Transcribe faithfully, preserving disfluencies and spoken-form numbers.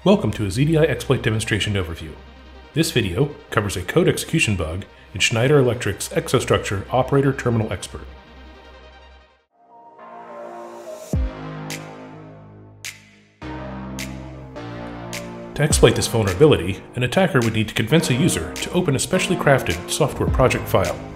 Welcome to a Z D I exploit demonstration overview. This video covers a code execution bug in Schneider Electric's EcoStruxure Operator Terminal Expert. To exploit this vulnerability, an attacker would need to convince a user to open a specially crafted software project file.